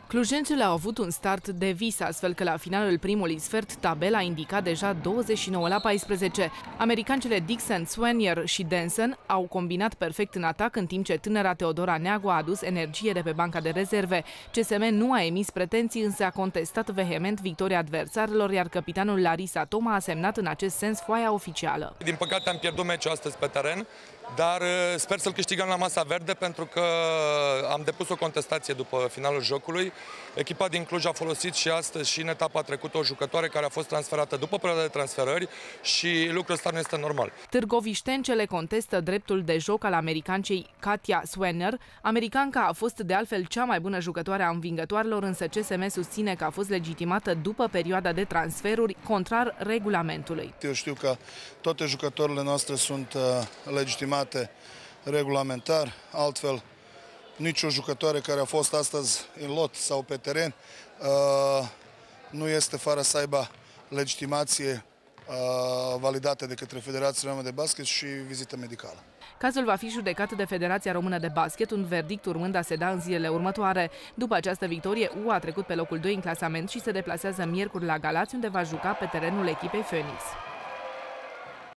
Clujencele au avut un start de vis, astfel că la finalul primului sfert tabela indica deja 29-14. Americancele Dixon, Swanier și Denson au combinat perfect în atac, în timp ce tânăra Teodora Neagu a adus energie de pe banca de rezerve. CSM nu a emis pretenții, însă a contestat vehement victoria adversarilor, iar capitanul Larisa Toma a semnat în acest sens foaia oficială. Din păcate am pierdut meciul astăzi pe teren, dar sper să-l câștigăm la masa verde, pentru că am depus o contestație după finalul jocului. Echipa din Cluj a folosit și astăzi și în etapa trecută o jucătoare care a fost transferată după perioada de transferări și lucrul ăsta nu este normal. Târgoviștencele contestă dreptul de joc al americancei Katia Swanier. Americanca a fost de altfel cea mai bună jucătoare a învingătoarelor, însă CSM susține că a fost legitimată după perioada de transferuri, contrar regulamentului. Eu știu că toate jucătorile noastre sunt legitimate regulamentar, altfel nicio jucătoare care a fost astăzi în lot sau pe teren nu este fără să aibă legitimație validată de către Federația Română de Basket și vizită medicală. Cazul va fi judecat de Federația Română de Basket, un verdict urmând a se da în zilele următoare. După această victorie, U a trecut pe locul 2 în clasament și se deplasează miercuri la Galați, unde va juca pe terenul echipei Phoenix.